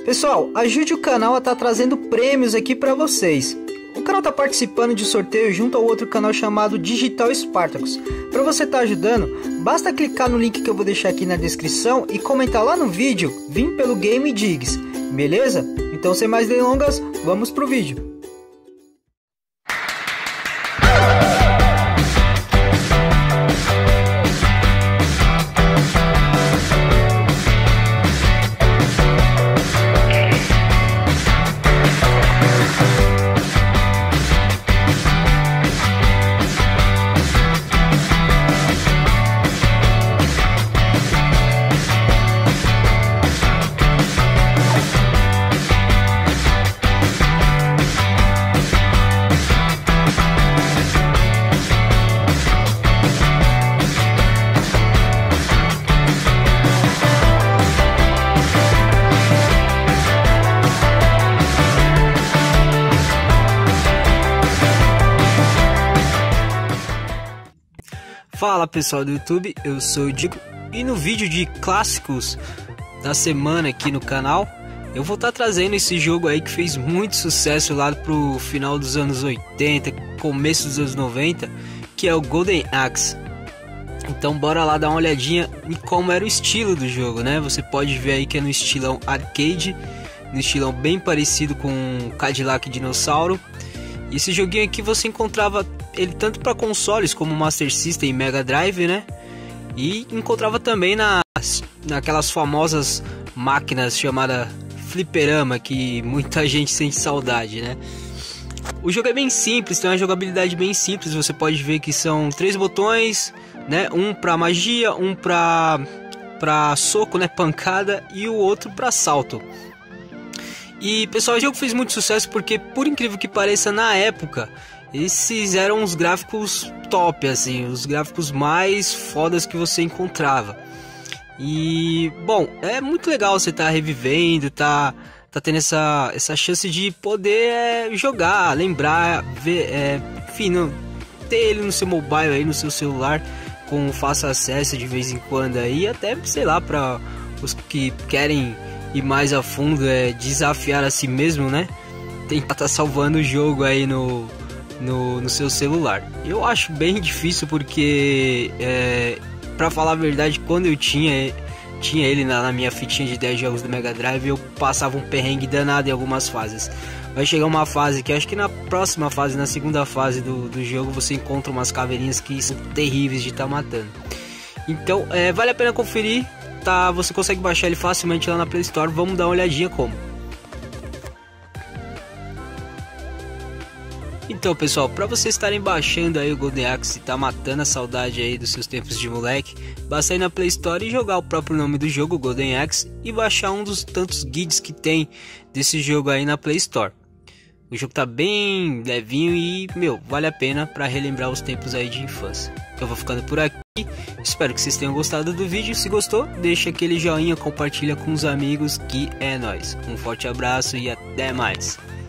Pessoal, ajude o canal a estar trazendo prêmios aqui para vocês. O canal está participando de sorteio junto ao outro canal chamado Digital Spartacus. Para você estar ajudando, basta clicar no link que eu vou deixar aqui na descrição e comentar lá no vídeo, vim pelo Game Digs, beleza? Então sem mais delongas, vamos pro vídeo. Fala pessoal do YouTube, eu sou o Diego e no vídeo de clássicos da semana aqui no canal eu vou estar trazendo esse jogo aí que fez muito sucesso lá pro final dos anos 80, começo dos anos 90, que é o Golden Axe. Então bora lá dar uma olhadinha em como era o estilo do jogo, né? Você pode ver aí que é no estilão arcade, no estilão bem parecido com Cadillac Dinossauro. E esse joguinho aqui você encontrava ele tanto para consoles como Master System e Mega Drive, né? E encontrava também naquelas famosas máquinas chamada fliperama, que muita gente sente saudade, né? O jogo é bem simples, tem uma jogabilidade bem simples. Você pode ver que são 3 botões, né? Um para magia, um para soco, né? Pancada, e o outro para salto. E pessoal, o jogo fez muito sucesso porque, por incrível que pareça, na época esses eram os gráficos top, assim, os gráficos mais fodas que você encontrava. E bom, é muito legal você tá revivendo, tá tendo essa chance de poder jogar, lembrar, ver, enfim, ter ele no seu mobile aí, no seu celular, com fácil acesso de vez em quando aí, até sei lá, para os que querem ir mais a fundo, desafiar a si mesmo, né? Tentar tá salvando o jogo aí no seu celular. Eu acho bem difícil porque, pra falar a verdade, quando eu tinha ele na minha fitinha de 10 jogos do Mega Drive, eu passava um perrengue danado em algumas fases. Vai chegar uma fase que acho que na próxima fase, na segunda fase do jogo, você encontra umas caveirinhas que são terríveis de estar matando. Então vale a pena conferir, tá? Você consegue baixar ele facilmente lá na Play Store. Vamos dar uma olhadinha como. Então pessoal, para vocês estarem baixando aí o Golden Axe e tá matando a saudade aí dos seus tempos de moleque, basta ir na Play Store e jogar o próprio nome do jogo, Golden Axe, e baixar um dos tantos guides que tem desse jogo aí na Play Store. O jogo tá bem levinho e, vale a pena para relembrar os tempos aí de infância. Eu vou ficando por aqui, espero que vocês tenham gostado do vídeo. Se gostou, deixa aquele joinha, compartilha com os amigos, que é nóis. Um forte abraço e até mais.